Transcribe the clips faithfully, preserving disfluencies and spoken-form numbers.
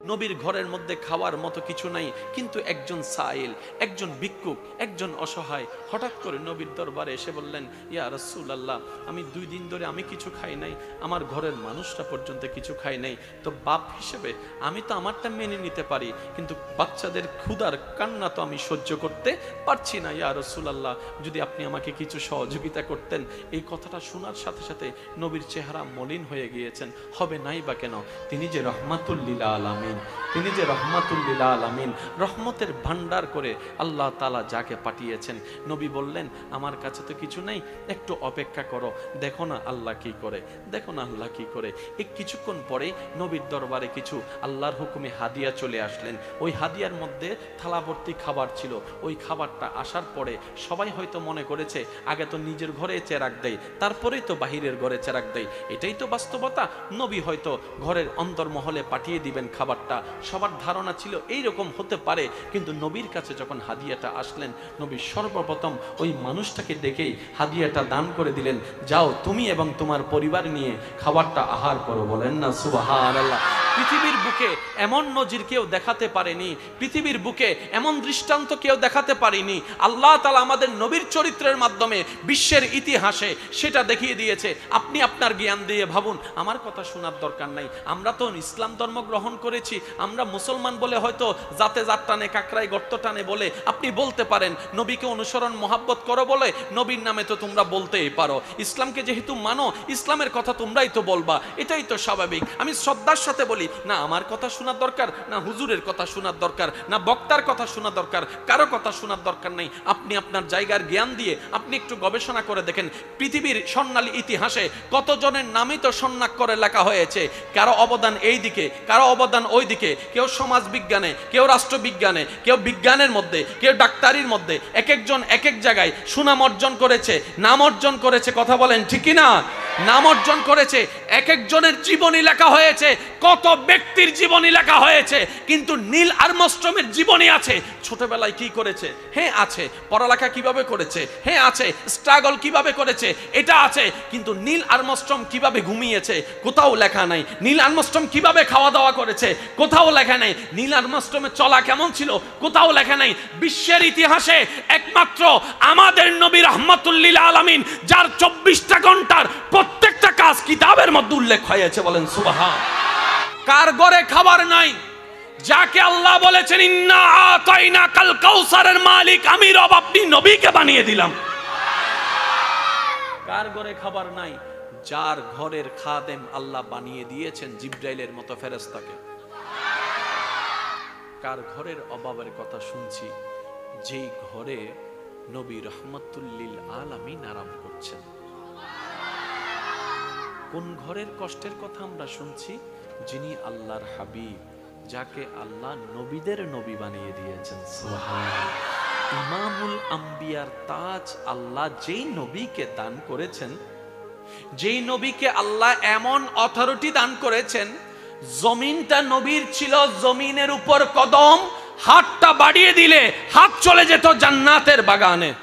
নবীর ঘরের মধ্যে খাওয়ার মতো কিছু নাই, কিন্তু একজন সাইল, একজন ভিক্ষুক, একজন অসহায় হঠাৎ করে নবীর দরবারে এসে বললেন, ইয়া রাসূলুল্লাহ, আমি দুই দিন ধরে আমি কিছু খাই নাই, আমার ঘরের মানুষরা পর্যন্ত কিছু খাই নাই। তো বাপ হিসেবে আমি তো আমারটা মেনে নিতে পারি, কিন্তু বাচ্চাদের ক্ষুধার কান্না তো আমি সহ্য করতে পারছি না। ইয়া রাসূলুল্লাহ, যদি আপনি আমাকে কিছু সহযোগিতা করতেন। এই কথাটা শোনার সাথে সাথে নবীর চেহারা মলিন হয়ে গিয়েছেন। হবে নাই বা কেন? তিনি যে রহমাতুল লিল আলামিন, তিনি যে রহমাতুল লিল আলামিন, রহমতের ভান্ডার করে আল্লাহ তাআলা যাকে পাঠিয়েছেন। নবী বললেন, আমার কাছে তো কিছু নেই, একটু অপেক্ষা করো, দেখো না আল্লাহ কি করে, দেখো না আল্লাহ কি করে। এই কিছুক্ষণ পরে নবীর দরবারে কিছু আল্লাহর হুকুমে হাদিয়া চলে আসলেন। ওই হাদিয়ার মধ্যে থালাভর্তি খাবার ছিল। ওই খাবারটা আসার পরে সবাই হয়তো মনে করেছে, আগে তো নিজের ঘরে চেরাগ দেয়, তারপরেই তো বাহিরের ঘরে চেরাগ দেয়, এটাই তো বাস্তবতা। নবী হয়তো ঘরের অন্তর্মহলে পাঠিয়ে দিবেন খাবারটা, সবার ধারণা ছিল এইরকম হতে পারে। কিন্তু নবীর কাছে যখন হাদিয়াটা আসলেন, নবী সর্বপ্রথম ওই মানুষটাকে দেখেই হাদিয়াটা দান করে দিলেন, যাও তুমি এবং তোমার পরিবার নিয়ে খাবারটা আহার করো। বলেন না সুবহানাল্লাহ। পৃথিবীর বুকে এমন নজির কেউ দেখাতে পারেনি, পৃথিবীর বুকে এমন দৃষ্টান্ত কেউ দেখাতে পারেনি। আল্লাহ তাআলা আমাদের নবীর চরিত্রের মাধ্যমে বিশ্বের ইতিহাসে সেটা দেখিয়ে দিয়েছে। আপনি আপনার জ্ঞান দিয়ে ভাবুন, আমার কথা শোনার দরকার নাই। আমরা তো ইসলাম ধর্ম গ্রহণ করেছি, আমরা মুসলমান বলে হয়তো যাতে জাত টানে কাকরাই গর্ত টানে বলে আপনি বলতে পারেন, নবীকে অনুসরণ মহাব্বত করো বলে নবীর নামে তো তোমরা বলতেই পারো। ইসলামকে যেহেতু মানো, ইসলামের কথা তোমরাই তো বলবা, এটাই তো স্বাভাবিক। আমি শ্রদ্ধার সাথে বলি, না আমার কথা শোনার দরকার, না হুজুরের কথা শোনার দরকার, না বক্তার কথা শোনার দরকার, কারো কথা শোনার দরকার নেই। আপনি আপনার জায়গার জ্ঞান দিয়ে আপনি একটু গবেষণা করে দেখেন, পৃথিবীর স্বর্ণালী ইতিহাসে কতজনের নামই তো স্বর্ণাক্ষরে লেখা হয়েছে। কারো অবদান এই দিকে, কারো অবদান ওই দিকে, কেউ সমাজ বিজ্ঞানে, কেউ রাষ্ট্রবিজ্ঞানে, কেউ বিজ্ঞানের মধ্যে, কেউ ডাক্তারির মধ্যে, এক একজন এক এক জায়গায় সুনাম অর্জন করেছে, নাম অর্জন করেছে। কথা বলেন ঠিক কি না? নাম অর্জন করেছে। এক একজনের জীবনী লেখা হয়েছে, কত ব্যক্তির জীবনী লেখা হয়েছে, কিন্তু নীল আর্মস্ট্রংয়ের জীবনী আছে। ছোটবেলায় কি করেছে? হ্যাঁ আছে। পড়ালেখা কিভাবে করেছে? হ্যাঁ আছে। স্ট্রাগল কিভাবে করেছে? এটা আছে। কিন্তু নীল আর্মস্ট্রং কিভাবে ঘুমিয়েছে? কোথাও লেখা নাই। নীল আর্মস্ট্রং কিভাবে খাওয়া দাওয়া করেছে? কোথাও লেখা নাই। নীল আর্মস্ট্রংয়ের চলা কেমন ছিল? কোথাও লেখা নাই। বিশ্বের ইতিহাসে একমাত্র আমাদের নবী রহমাতুল লিল আলামিন, যার চব্বিশটা ঘন্টার প্রত্যেকটা কাজ কিতাবের মধ্যে উল্লেখ হয়েছে। বলেন সুবহান। কার ঘরে খাবার নাই? যাকে আল্লাহ বলেছেন, ইন্না আতাইনা কাল কাউসারের মালিক আমি রব, আপনি নবীকে বানিয়ে দিলাম। কার ঘরে খাবার নাই? যার ঘরের খাদেম আল্লাহ বানিয়ে দিয়েছেন জিবরাইলের মতো ফেরেশতাকে। কার ঘরের অভাবের কথা শুনছি? যেই ঘরে নবী রহমাতুল লিল আলামিন আরাম করছেন। কোন ঘরের কষ্টের কথা আমরা শুনছি? যিনি আল্লাহর হাবিব, যাকে আল্লাহ নবীদের নবী বানিয়ে দিয়েছেন। সুবহানাল্লাহ। ইমামুল আম্বিয়ার তাজ আল্লাহ যেই নবীকে দান করেছেন, যেই নবীকে আল্লাহ এমন অথরিটি দান করেছেন, জমিনটা নবীর ছিল, জমিনের উপর কদম, হাতটা বাড়িয়ে দিলে হাত চলে যেত জান্নাতের বাগানে।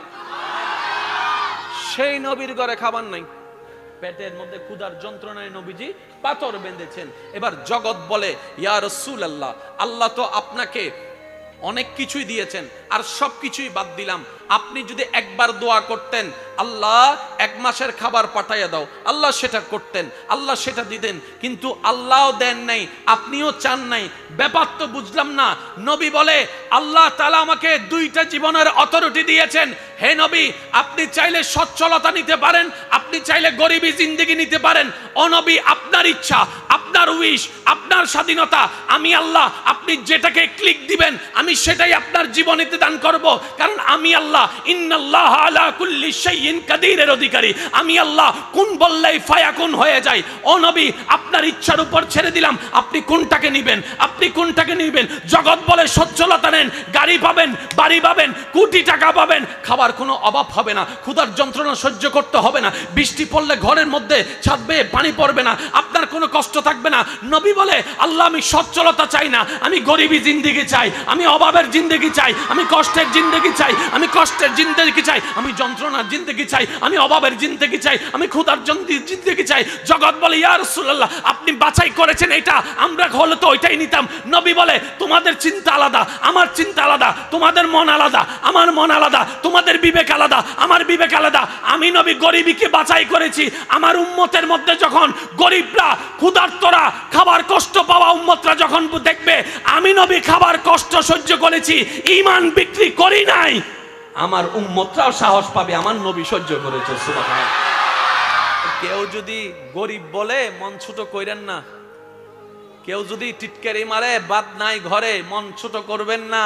সেই নবীর ঘরে খাবার নাই, পেটের মধ্যে ক্ষুধার যন্ত্রণায় নবীজি পাথর বেঁধেছেন। এবার জগৎ বলে, ইয়া রাসূলুল্লাহ, আল্লাহ তো আপনাকে অনেক কিছুই দিয়েছেন, আর সব কিছুই বাদ দিলাম, আপনি যদি একবার দোয়া করতেন, আল্লাহ এক মাসের খাবার পাঠাইয়া দাও, আল্লাহ সেটা করতেন, আল্লাহ সেটা দিতেন। কিন্তু আল্লাহও দেন নাই, আপনিও চান নাই। ব্যাপার তো বুঝলাম না। নবী বলে, আল্লাহ তাআলা আমাকে দুইটা জীবনের অথরিটি দিয়েছেন। হে নবী, আপনি চাইলে সচ্ছলতা নিতে পারেন, আপনি চাইলে গরিবী জিন্দেগি নিতে পারেন। ও নবী, আপনার ইচ্ছা, আপনার উইশ, আপনার স্বাধীনতা। আমি আল্লাহ, আপনি যেটাকে ক্লিক দিবেন আমি সেটাই আপনার জীবনেতে দান করব, কারণ আমি আল্লাহ ইন্নাল্লাহ আলা কুল্লি শাইইন কাদিরের অধিকারী। আমি আল্লাহ কোন বললেই ফায়াকুন হয়ে যায়। ও নবী, আপনার ইচ্ছার উপর ছেড়ে দিলাম, আপনি কোনটাকে নেবেন, আপনি কোনটাকে নেবেন। জগৎ বলে সচ্ছলতা নেন, গাড়ি পাবেন, বাড়ি পাবেন, কোটি টাকা পাবেন, খাবার কোনো অভাব হবে না, ক্ষুধার যন্ত্রণা সহ্য করতে হবে না, বৃষ্টি পড়লে ঘরের মধ্যে ছাদ বেয়ে পানি পড়বে না, আপনার কোনো কষ্ট থাকবে থাকবে না। নবী বলে, আল্লাহ আমি সচ্ছলতা চাই না, আমি গরিবী জিন্দেগি চাই, আমি অভাবের জিন্দেগি চাই, আমি কষ্টের জিন্দেগি চাই, আমি কষ্টের জিন্দেগি চাই, আমি যন্ত্রণার জিন্দেগি চাই, আমি অভাবের জিন্দেগি চাই, আমি ক্ষুধার জিন্দেগি চাই। জগৎ বলে, ইয়া রাসূলুল্লাহ আপনি বাছাই করেছেন এটা, আমরা হলে তো ওইটাই নিতাম। নবী বলে, তোমাদের চিন্তা আলাদা, আমার চিন্তা আলাদা, তোমাদের মন আলাদা, আমার মন আলাদা, তোমাদের বিবেক আলাদা, আমার বিবেক আলাদা। আমি নবী গরিবীকে বাছাই করেছি। আমার উম্মতের মধ্যে যখন গরিবরা, ক্ষুধার্তরা, খাবার কষ্ট পাওয়া উম্মতরা যখন দেখবে আমি নবী খাবার কষ্ট সহ্য করেছি, ঈমান বিক্রি করি নাই, আমার উম্মতরাও সাহস পাবে আমার নবী সহ্য করেছে। সুবহানাল্লাহ। কেউ যদি গরিব বলে মন ছোট কইরেন না, কেউ যদি টিটকারি মারে বাদ নাই ঘরে, মন ছোট করবেন না।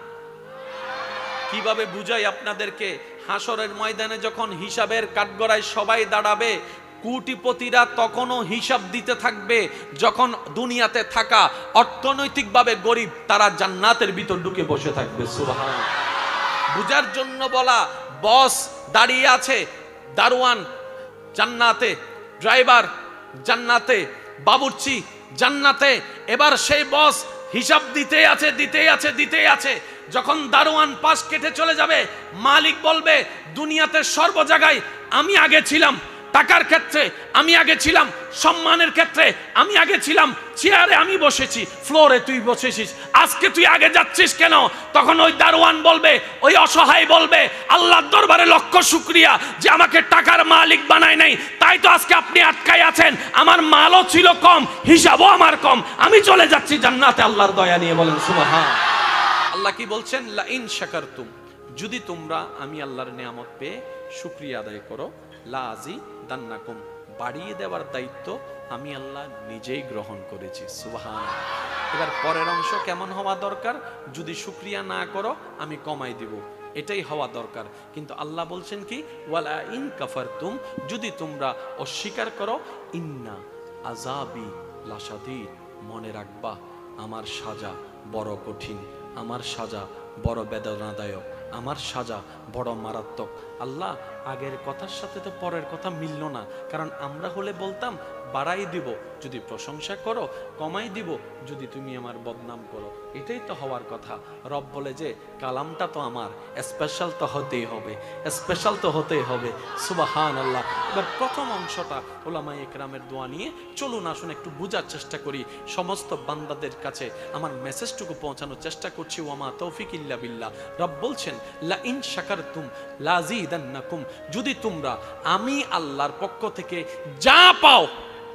কিভাবে বুঝাই আপনাদেরকে, হাসরের ময়দানে যখন হিসাবের কাঠগড়ায় সবাই দাঁড়াবে, কোটিপতিরা তখনও হিসাব দিতে থাকবে, যখন দুনিয়াতে থাকা অর্থনৈতিকভাবে গরিব তারা জান্নাতের ভিতর ঢুকে বসে থাকবে। সুবহানাল্লাহ। বুঝার জন্য বলা, বস দাঁড়িয়ে আছে, দারোয়ান জান্নাতে, ড্রাইভার জান্নাতে, বাবুর্চি জান্নাতে। এবার সেই বস হিসাব দিতে আছে দিতে আছে দিতে আছে যখন দারোয়ান পাশ কেটে চলে যাবে, মালিক বলবে, দুনিয়াতে সর্ব জায়গায় আমি আগে ছিলাম, টাকার ক্ষেত্রে আমি আগে ছিলাম, সম্মানের ক্ষেত্রে আমি আগে ছিলাম, চেয়ারে আমি বসেছি, ফ্লোরে তুই বসেছিস, আজকে তুই আগে যাচ্ছিস কেন? তখন ওই দারোয়ান বলবে, ওই অসহায় বলবে, আল্লাহর দরবারে লক্ষ শুকরিয়া যে আমাকে টাকার মালিক বানায় নাই, তাই তো আজকে আপনি আটকায় আছেন, আমার মালও ছিল কম, হিসাবও আমার কম, আমি চলে যাচ্ছি জান্নাতে আল্লাহর দয়া নিয়ে। বলেন সুবহানাল্লাহ। আল্লাহ কি বলছেন? লা ইন শাকারতুম, যদি তোমরা আমি আল্লাহর নিয়ামত পেয়ে শুকরিয়া আদায় করো, লা আযীদান্নাকুম, বাড়িয়ে দেওয়ার দায়িত্ব আমি আল্লাহ নিজেই গ্রহণ করেছি। সুবহানাল্লাহ। এবার পরের অংশ কেমন হওয়া দরকার? যদি শুকরিয়া না করো আমি কমাই দিব, এটাই হওয়া দরকার। কিন্তু আল্লাহ বলছেন কি? ওয়ালা ইন কাফারতুম, যদি তোমরা অস্বীকার করো, ইন্না আযাবি লাশাদীদ, মনে রাখবা আমার সাজা বড় কঠিন, আমার সাজা বড় বেদনাদায়ক, আমার সাজা বড় মারাত্মক। আল্লাহ আগের কথার সাথে তো পরের কথা মিলল না, কারণ আমরা হলে বলতাম বাড়াই দিব যদি প্রশংসা করো, কমাই দিব যদি তুমি আমার বদনাম করো, এটাই তো হওয়ার কথা। রব বলে যে কালামটা তো আমার, স্পেশাল তো হতেই হবে, স্পেশাল তো হতেই হবে। সুবহানাল্লাহ। এবার প্রথম অংশটা উলামায়ে ইকরামের দোয়া নিয়ে চলুন আসুন একটু বোঝার চেষ্টা করি। সমস্ত বান্দাদের কাছে আমার মেসেজটুকু পৌঁছানোর চেষ্টা করছি। ওয়ামা তৌফিক ইল্লা বিল্লাহ। রব বলছেন লা ইন শাকারতুম লাযীদান্নাকুম, যদি তোমরা আমি আল্লাহর পক্ষ থেকে যা পাও,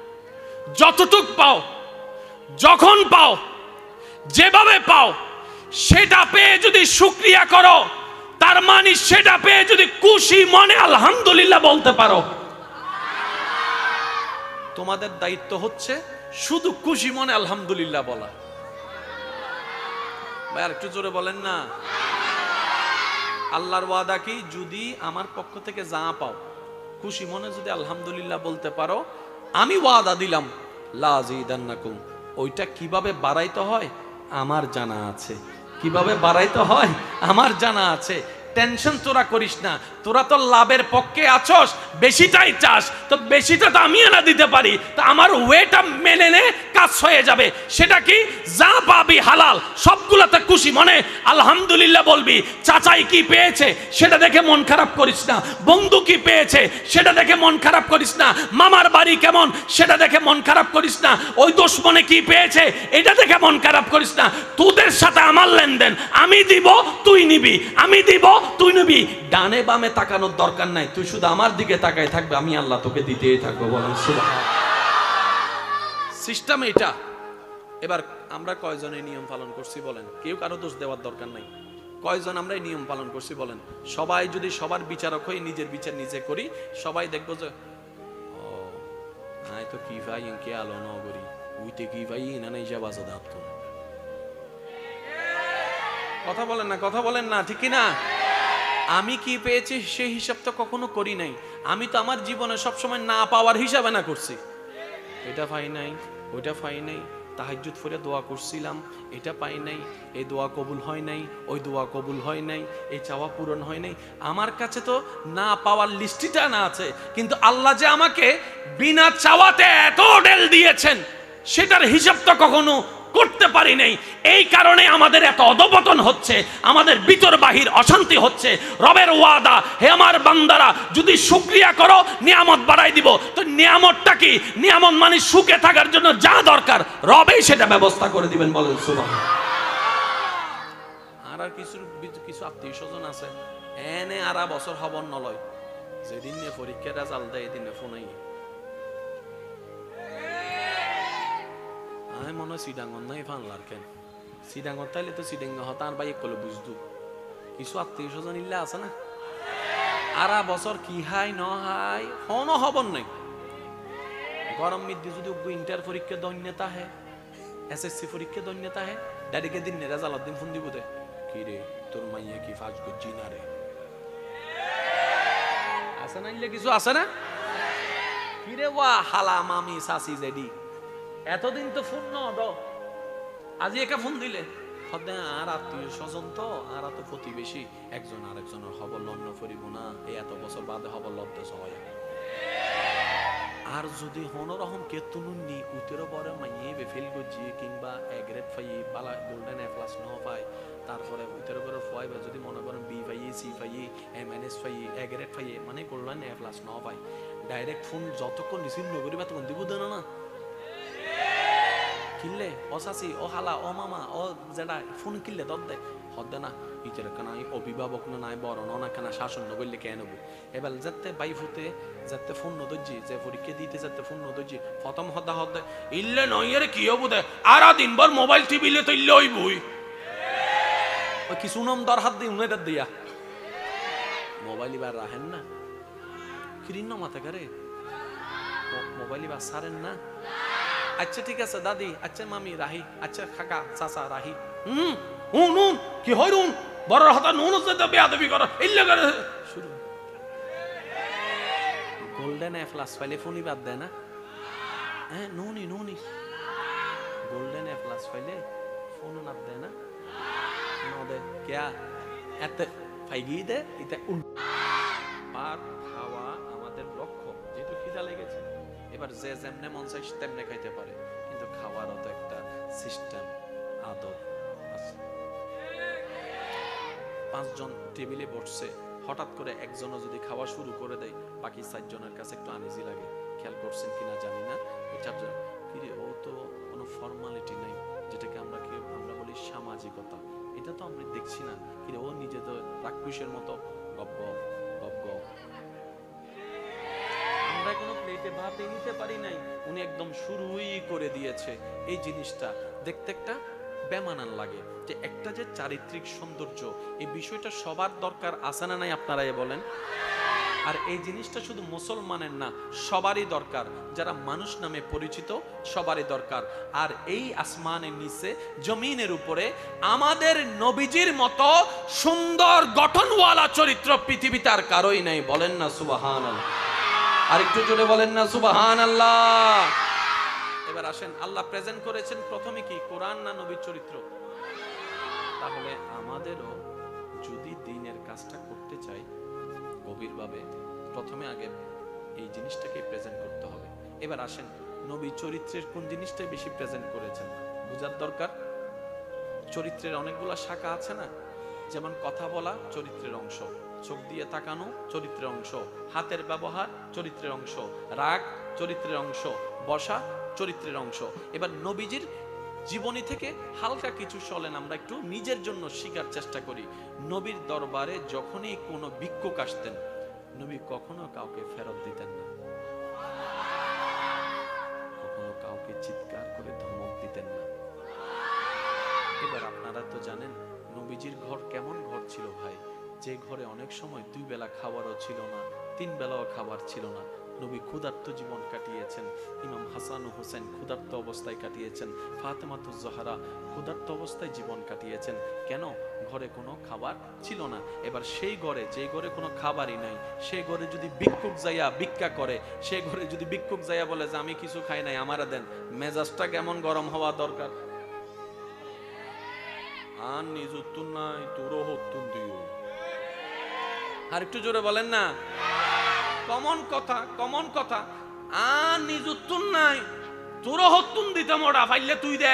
যতটুক পাও, যখন পাও, যেভাবে পাও, সেটা পেয়ে যদি শুকরিয়া করো, তার মানে সেটা পেয়ে যদি খুশি মনে আলহামদুলিল্লাহ বলতে পারো, তোমাদের দায়িত্ব হচ্ছে শুধু খুশি মনে আলহামদুলিল্লাহ বলা। ভাই আর একটু জোরে বলেন না। আল্লাহর ওয়াদা কি? যদি আমার পক্ষ থেকে যা পাও খুশি মনে যদি আলহামদুলিল্লাহ বলতে পারো, আমি ওয়াদা দিলাম লা আযীদান্নাকুম। ওইটা কিভাবে বাড়াইতে হয় আমার জানা আছে, কিভাবে বাড়াইতে হয় আমার জানা আছে। টেনশন তোরা করিস না, তোরা তো লাভের পক্ষে আছস, বেশিটাই চাস, তো বেশিটা তো আমি না দিতে পারি, তো আমার ওয়েটা মেনে নে, কাজ হয়ে যাবে। সেটা কি? যা পাবি হালাল, সবগুলোতে খুশি মনে আলহামদুলিল্লাহ বলবি। চাচাই কি পেয়েছে সেটা দেখে মন খারাপ করিস না, বন্ধু কি পেয়েছে সেটা দেখে মন খারাপ করিস না, মামার বাড়ি কেমন সেটা দেখে মন খারাপ করিস না, ওই দুশমনে কি পেয়েছে এটা দেখে মন খারাপ করিস না। তোদের সাথে আমার লেনদেন, আমি দিব তুই নিবি, আমি দিব তুই নিবি। ডানে বামে তাকানোর দরকার নাই, তুই শুধু আমার দিকে তাকাই থাকবে, আমি আল্লাহ তোকে দিতেই থাকবো। বলেন সুবহানাল্লাহ। সিস্টেম এটা। এবার আমরা কয়জন এই নিয়ম পালন করছি বলেন? কেউ কারো দোষ দেওয়ার দরকার নাই। কয়জন আমরা এই নিয়ম পালন করছি বলেন? সবাই যদি সবার বিচারক হয়ে নিজের বিচার নিজে করি, সবাই দেখবো যে ও নাই তো কি ভাই কে আলো নগরী উইতে কি ভাই না নাই যা বাজা দাঁত। কথা বলেন না, কথা বলেন না, ঠিক না? আমি কি পেয়েছি সেই হিসাব তো কখনো করি নাই। আমি তো আমার জীবনে সবসময় না পাওয়ার হিসাবে না করছি। এটা পাই নাই, ওইটা পাই নাই, তাহাজ্জুদ পড়ে দোয়া করছিলাম, এটা পাই নাই, এই দোয়া কবুল হয় নাই, ওই দোয়া কবুল হয় নাই, এই চাওয়া পূরণ হয় নাই। আমার কাছে তো না পাওয়ার লিস্টিটা না আছে, কিন্তু আল্লাহ যে আমাকে বিনা চাওয়াতে এত ডেল দিয়েছেন সেটার হিসাব তো কখনো করতে পারি নাই। এই কারণে আমাদের এত অধপতন হচ্ছে, আমাদের ভিতর বাহির অশান্তি হচ্ছে। রবের ওয়াদা, হে আমার বান্দারা যদি শুকরিয়া করো নিয়ামত বাড়াই দিব। তো নিয়ামতটা কি? নিয়ামত মানে সুখে থাকার জন্য যা দরকার রবেই সেটা ব্যবস্থা করে দিবেন। বলেন সুবহান। আর আর কিছু কিছু আত্মীয় স্বজন আছে এনে আরা বছর হবন নলয়, যেদিন পরীক্ষার রেজাল্ট দেয় এদিন ফোনাই আমি মনে হয় সিডাঙ্গন নাই ফানলার কেন সিডাঙ্গর তাইলে তো সিডাঙ্গ হতার বাই এক কলে বুঝদু। কিছু আত্মীয় স্বজন ইল্লা আছে না, আরা বছর কি হাই ন হাই হন হবন নাই। গরম মধ্যে যদি ইন্টার পরীক্ষা দৈন্যতা হে, এসএসসি পরীক্ষা দৈন্যতা হে, ডাইরেক্ট দিন রেজাল্ট দিন ফোন দিব দে, কি রে তোর মাইয়া কি ফাজ করছি না রে, আছে না ইল্লে কিছু আছে না? কি রে ওয়া হালা মামি সাসি জেডি এতদিন তো ফোন ন দ আজি একা ফোন দিলে হদে আর আত্মীয় স্বজন তো আর তো প্রতিবেশী একজন আরেকজনের খবর লন্ন করিব না, এই এত বছর বাদে খবর লব্ধ সবাই। আর যদি হনরহম কেতুনুন নি উতের পরে মাইয়ে বেফেল গজি কিংবা এ grade pi Bala golden A plus ন পাই, তারপরে উতের পরে ফাই যদি মনে করেন বি পাই সি পাই এম এন এস পাই এ গ্রেড পাই মানে গোল্ডেন এ প্লাস ন পাই, ডাইরেক্ট ফোন যতক্ষণ রিসিভ নকরিবা তখন দিব দেন না কিনলে ও সাসি ও হালা ও মামা ও যেটা ফোন কিনলে দর দে হদে না ইতের কেন অভিভাবক না নাই বড় না কেন শাসন নগরলে কে নেবো। এবার যাতে বাই ফুতে যাতে ফোন নদর্জি যে পরীক্ষা দিতে যাতে ফোন নদর্জি প্রথম হদা হদে ইল্লে নইয়ের কি হবো দে আর দিনভর মোবাইল টিভিলে তো ইল্লে ওই বই ওই কিছু নাম দর হাত দিয়ে উনাদের দিয়া মোবাইল এবার রাখেন না কিরিন মাথা করে মোবাইল এবার সারেন না। আচ্ছা ঠিক আছে দাদি, আচ্ছা মামি রাহি, আচ্ছা কাকা চাচা রাহি, হুম হুন হুন কি হয় নুন বড় হাতা নুন হচ্ছে বেয়াদবি করা ইল্লে করে শুরু। গোল্ডেন এ প্লাস পাইলে ফোনই বাদ দেয় না, হ্যাঁ নুনি নুনি গোল্ডেন এ প্লাস পাইলে ফোন না দেয় না নদে ক্যা এত ফাইগি দে এটা উল পার খাওয়া আমাদের লক্ষ্য, যেহেতু খিদা লেগেছে এবার যে যেমনে মন চাই তেমনে খাইতে পারে, কিন্তু খাওয়ারও তো একটা সিস্টেম আদব আছে। পাঁচজন টেবিলে বসছে, হঠাৎ করে একজনও যদি খাওয়া শুরু করে দেয় বাকি চারজনের কাছে একটু আনইজি লাগে। খেয়াল করছেন কিনা জানি না, ওই চারজন কিরে ও তো কোনো ফর্মালিটি নাই, যেটাকে আমরা কি আমরা বলি সামাজিকতা, এটা তো আমরা দেখছি না। কিরে ও নিজে তো রাক্ষসের মতো গপ গপ গপ গপ, আমরা কোনো প্লেটে ভাত নিতে পারি নাই, উনি একদম শুরুই করে দিয়েছে। এই জিনিসটা দেখতে একটা বেমানান লাগে যে একটা যে চারিত্রিক সৌন্দর্য এই বিষয়টা সবার দরকার আছে না নাই আপনারা এ বলেন। আর এই জিনিসটা শুধু মুসলমানের না সবারই দরকার, যারা মানুষ নামে পরিচিত সবারই দরকার। আর এই আসমানের নিচে জমিনের উপরে আমাদের নবীজির মতো সুন্দর গঠনওয়ালা চরিত্র পৃথিবীতে আর কারোই নাই। বলেন না সুবহানাল্লাহ, আর একটু জোরে বলেন না সুবহানাল্লাহ। এবার আসেন, আল্লাহ প্রেজেন্ট করেছেন প্রথমে কি কোরআন না নবীর চরিত্র? তাহলে আমাদেরও যদি দ্বীনের কাজটা করতে চাই গভীরভাবে প্রথমে আগে এই জিনিসটাকে প্রেজেন্ট করতে হবে। এবার আসেন, নবী চরিত্রের কোন জিনিসটাই বেশি প্রেজেন্ট করেছেন বুঝার দরকার। চরিত্রের অনেকগুলো শাখা আছে না, যেমন কথা বলা চরিত্রের অংশ, চোখ দিয়ে তাকানো চরিত্রের অংশ, হাতের ব্যবহার চরিত্রের অংশ, রাগ চরিত্রের অংশ, বসা চরিত্রের অংশ। এবার নবীজির জীবনী থেকে হালকা কিছু চলেন আমরা একটু নিজের জন্য শিখার চেষ্টা করি। নবীর দরবারে যখনই কোনো ভিক্ষুক আসতেন নবী কখনো কাউকে ফেরত দিতেন না, কখনো কাউকে চিৎকার করে ধমক দিতেন না। এবার আপনারা তো জানেন নবীজির ঘর কেমন ঘর ছিল ভাই, যে ঘরে অনেক সময় দুই বেলা খাবারও ছিল না, তিন বেলাও খাবার ছিল না। নবী ক্ষুধার্ত জীবন কাটিয়েছেন, ইমাম হাসান ও হোসেন ক্ষুধার্ত অবস্থায় কাটিয়েছেন, ফাতেমাতুজ জোহরা ক্ষুধার্ত অবস্থায় জীবন কাটিয়েছেন। কেন? ঘরে কোনো খাবার ছিল না। এবার সেই ঘরে, যে ঘরে কোনো খাবারই নাই, সেই ঘরে যদি ভিক্ষুক যাইয়া ভিক্ষা করে, সেই ঘরে যদি ভিক্ষুক যাইয়া বলে যে আমি কিছু খাই নাই আমারে দেন, মেজাজটা কেমন গরম হওয়া দরকার। আর নিজ উত্তর নাই তোরও হত্যুন দিও, আর একটু জোরে বলেন না। কমন কথা, কমন কথা। আর নিজ উত্তর নাই তোরা হতুন দিতে মোড়া ফাইলে তুই দে।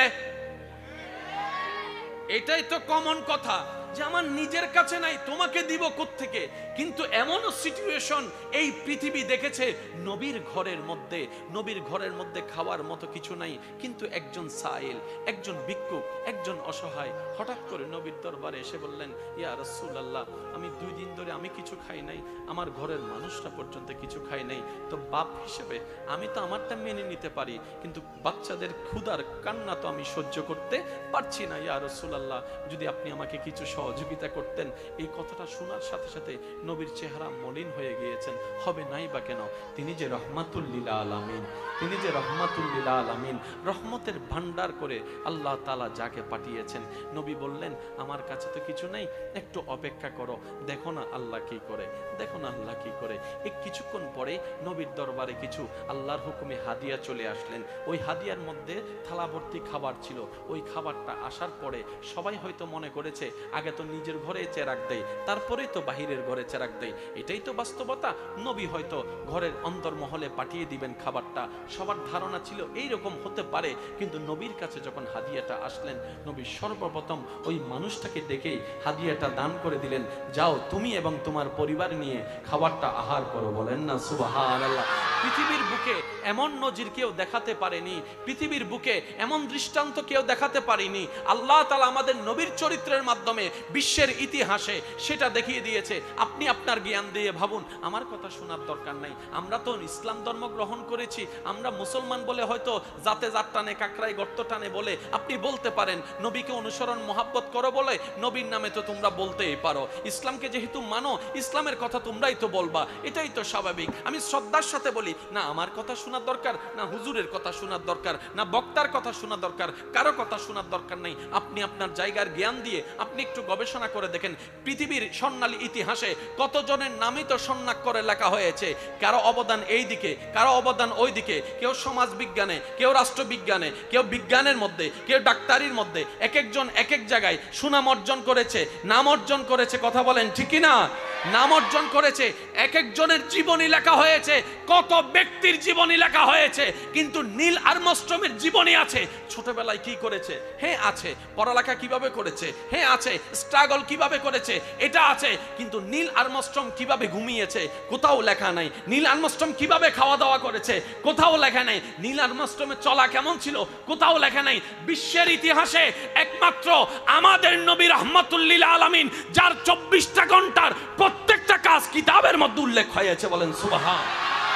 এটাই তো কমন কথা যে আমার নিজের কাছে নাই, তোমাকে দিব কোত্থেকে। কিন্তু এমনও সিচুয়েশন এই পৃথিবী দেখেছে, নবীর ঘরের মধ্যে নবীর ঘরের মধ্যে খাওয়ার মতো কিছু নাই, কিন্তু একজন সাইল, একজন ভিক্ষুক, একজন অসহায় হঠাৎ করে নবীর দরবারে এসে বললেন, ইয়া রাসূলুল্লাহ, আমি দুই দিন ধরে আমি কিছু খাই নাই, আমার ঘরের মানুষরা পর্যন্ত কিছু খাই নাই। তো বাপ হিসেবে আমি তো আমারটা মেনে নিতে পারি, কিন্তু বাচ্চাদের ক্ষুধার কান্না তো আমি সহ্য করতে পারছি না। ইয়া রাসূলুল্লাহ, যদি আপনি আমাকে কিছু সহযোগিতা করতেন। এই কথাটা শোনার সাথে সাথে নবীর চেহারা মলিন হয়ে গিয়েছেন। হবে নাই বা কেন? তিনি যে রহমাতুল লিল আলামিন, তিনি যে রহমাতুল লিল আলামিন, রহমতের ভান্ডার করে আল্লাহ তাআলা যাকে পাঠিয়েছেন। নবী বললেন, আমার কাছে তো কিছু নাই, একটু অপেক্ষা করো, দেখো না আল্লাহ কি করে, দেখো না আল্লাহ কি করে। এই কিছুক্ষণ পরে নবীর দরবারে কিছু আল্লাহর হুকুমে হাদিয়া চলে আসলেন। ওই হাদিয়ার মধ্যে থালা ভর্তি খাবার ছিল। ওই খাবারটা আসার পরে সবাই হয়তো মনে করেছে আগে তো নিজের ঘরে চেরাক দেয়, তারপরেই তো বাহিরের ঘরে চেরাক দেয়, এটাই তো বাস্তবতা। নবী হয়তো ঘরের অন্তর্মহলে পাঠিয়ে দিবেন খাবারটা, সবার ধারণা ছিল এই রকম হতে পারে। কিন্তু নবীর কাছে যখন হাদিয়াটা আসলেন, নবী সর্বপ্রথম ওই মানুষটাকে ডেকে হাদিয়াটা দান করে দিলেন, যাও তুমি এবং তোমার পরিবার নিয়ে খাবারটা আহার করো। বলেন না সুবহানাল্লাহ। পৃথিবীর বুকে এমন নজির কেউ দেখাতে পারেনি, পৃথিবীর বুকে এমন দৃষ্টান্ত কেউ দেখাতে পারেনি। আল্লাহ তাআলা আমাদের নবীর চরিত্রের মাধ্যমে বিশ্বের ইতিহাসে সেটা দেখিয়ে দিয়েছে। আপনি আপনার জ্ঞান দিয়ে ভাবুন, আমার কথা শোনার দরকার নাই। আমরা তো ইসলাম ধর্ম গ্রহণ করেছি, আমরা মুসলমান বলে হয়তো জাতে জাত টানে কাকরাই গর্ত টানে বলে আপনি বলতে পারেন, নবীকে অনুসরণ মহাব্বত করো বলে নবীর নামে তো তোমরা বলতেই পারো। ইসলামকে যেহেতু মানো, ইসলামের কথা তোমরাই তো বলবা, এটাই তো স্বাভাবিক। আমি শ্রদ্ধার সাথে বলি, না আমার কথা শোনার দরকার, না হুজুরের কথা শোনার দরকার, না বক্তার কথা শোনার দরকার, কারো কথা শোনার দরকার নাই। আপনি আপনার জায়গার জ্ঞান দিয়ে আপনি একটু গবেষণা করে দেখেন, পৃথিবীর স্বর্ণালী ইতিহাসে কতজনের নামই তো সন্ন্যাক করে লেখা হয়েছে। কারো অবদান এই দিকে, কারো অবদান ওই দিকে, কেউ সমাজ বিজ্ঞানে, কেউ রাষ্ট্রবিজ্ঞানে, কেউ বিজ্ঞানের মধ্যে, কেউ ডাক্তারির মধ্যে, এক একজন এক এক জায়গায় সুনাম অর্জন করেছে, নাম অর্জন করেছে। কথা বলেন ঠিক কি না? নাম অর্জন করেছে। এক একজনের জীবনী লেখা হয়েছে, কত ব্যক্তির জীবনী লেখা হয়েছে, কিন্তু নীল আর্মস্ট্রমের জীবনী আছে। ছোটবেলায় কি করেছে? হ্যাঁ আছে। পড়ালেখা কিভাবে করেছে? হ্যাঁ আছে। স্ট্রাগল কিভাবে করেছে? এটা আছে। কিন্তু নীল আর্মস্ট্রম কিভাবে ঘুমিয়েছে? কোথাও লেখা নাই। নীল আর্মস্ট্রম কিভাবে খাওয়া দাওয়া করেছে? কোথাও লেখা নাই। নীল আর্মস্ট্রমের চলা কেমন ছিল? কোথাও লেখা নাই। বিশ্বের ইতিহাসে একমাত্র আমাদের নবী রাহমাতুল লিল আলামিন, যার চব্বিশটা ঘন্টার প্রত্যেকটা কাজ কিতাবের মধ্যে উল্লেখ হয়েছে। বলেন সুবহান।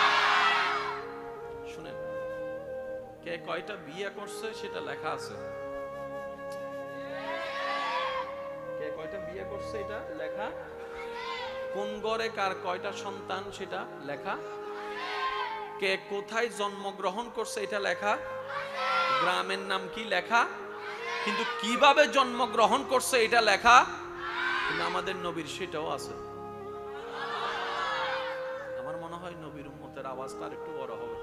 শুনেন, কে কয়টা বিয়ে করছে সেটা লেখা আছে। কে কয়টা বিয়ে করছে এটা লেখা। কোন ঘরে কার কয়টা সন্তান সেটা লেখা। কে কোথায় জন্মগ্রহণ করছে এটা লেখা। গ্রামের নাম কি লেখা। কিন্তু কিভাবে জন্মগ্রহণ করছে এটা লেখা। কিন্তু আমাদের নবীর সেটাও আছে। আমার মনে হয় নবীর উম্মতের আওয়াজটা আর একটু বড় হবে।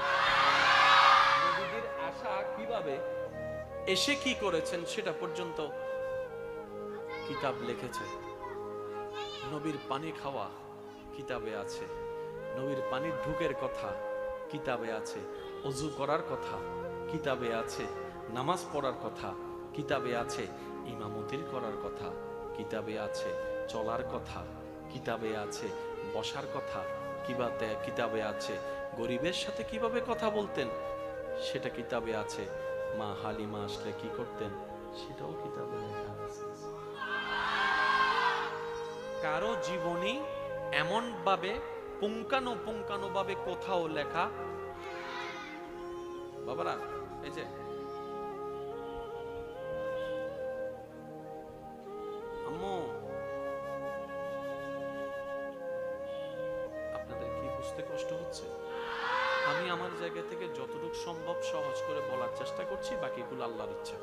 নবীদের আশা কিভাবে, এসে কি করেছেন সেটা পর্যন্ত কিতাব লিখেছে। নবীর পানি খাওয়া কিতাবে আছে, নবীর পানির ঢুকের কথা কিতাবে আছে, ওযু করার কথা কিতাবে আছে, নামাজ পড়ার কথা কিতাবে আছে, ইমামতির করার কথা কিতাবে আছে, চলার কথা কিতাবে আছে, বসার কথা কিভাবে কিতাবে আছে, গরিবের সাথে কিভাবে কথা বলতেন সেটা কিতাবে আছে, মা হালিমা আসলে কি করতেন সেটাও কিতাবে লেখা আছে। কারো জীবনী এমন ভাবে পুঙ্খানু পুঙ্খানু ভাবে কোথাও লেখা। বাবারা, এই যে আম্মু, আপনাদের কি বুঝতে কষ্ট হচ্ছে? আমি আমার জায়গা থেকে যতটুকু সম্ভব সহজ করে বলার চেষ্টা করছি, বাকিগুলো আল্লাহর ইচ্ছা।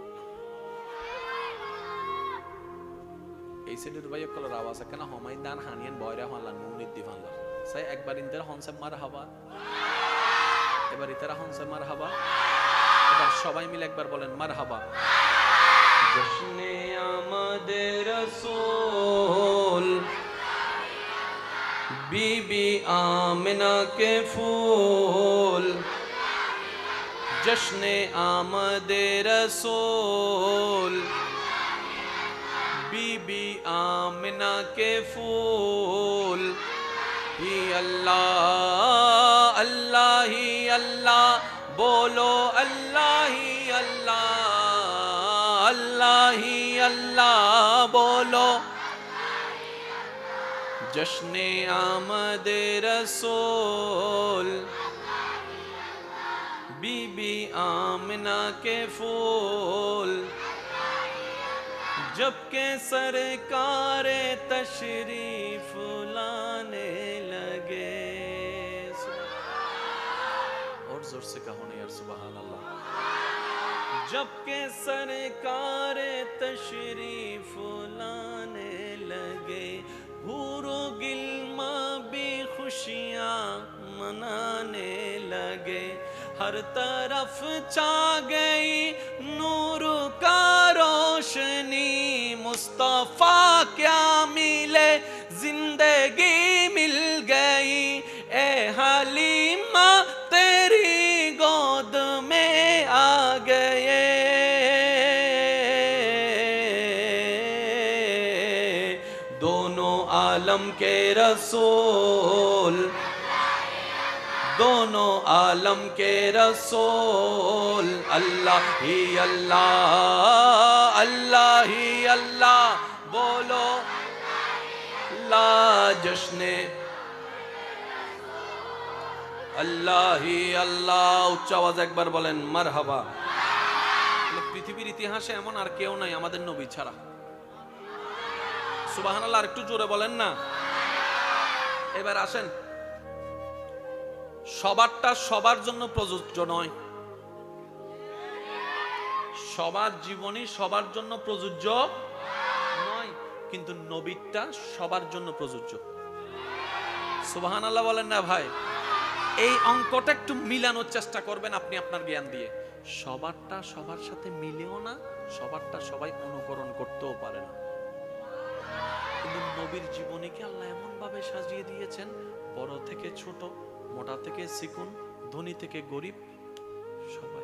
এই সেটের ভাই কলার আওয়াজ কেন হমাই দান হানিয়ান বয়রা হলান মুনিদ দিভানলা সাই একবার ইনদের হনসে মারহাবা, এবার ইতারা হনসে মারহাবা, এবার সবাই মিলে একবার বলেন মারহাবা। জশ্নে আমাদের রাসূল বিবি আমিনা কে ফুল, जश्ने आमदे रसूल, बीबी आमिना के फूल, ही अल्लाह अल्लाह ही अल्लाह, बोलो अल्लाह ही अल्लाह, अल्लाह ही अल्लाह बोलो। जश्ने आमदे रसूल, बीबी आमिना के फूल, जबकि सरकार तशरीफ लाने लगे। और जोर से कहो ना यार, सुभान अल्लाह। जबकि सरकार तशरीफ लाने लगे, हूरो गिल्मा भी खुशियां मनाने लगे। हर तरफ छा गई नूर का रोशनी, मुस्तफा क्या मिले जिंदगी मिल गई। ए हलीमा तेरी गोद में आ गए, दोनों आलम के रसूल, दोनों आलम के रसूल। अल्लाह ही अल्लाह, अल्लाह ही अल्लाह बोलो। ला जश्ने अल्लाह ही अल्लाह। उच्च आवाज একবার বলেন মারহাবা। পৃথিবীর ইতিহাসে এমন আর কেউ নাই আমাদের নবী ছাড়া। সুবহানাল্লাহ, আর একটু জোরে বলেন না। এবার আসেন, সবারটা সবার জন্য প্রযোজ্য নয়, সবার জীবনী সবার জন্য প্রযোজ্য নয়, কিন্তু নবীরটা সবার জন্য প্রযোজ্য। সুবহানাল্লাহ বলেন না ভাই। এই অঙ্কটা একটু মিলানোর চেষ্টা করবেন আপনি আপনার জ্ঞান দিয়ে। সবারটা সবার সাথে মিলেও না, সবারটা সবাই অনুকরণ করতেও পারে না, কিন্তু নবীর জীবনীকে আল্লাহ এমন ভাবে সাজিয়ে দিয়েছেন, বড় থেকে ছোট, মোটা থেকে চিকুন, ধনী থেকে গরিব সবাই।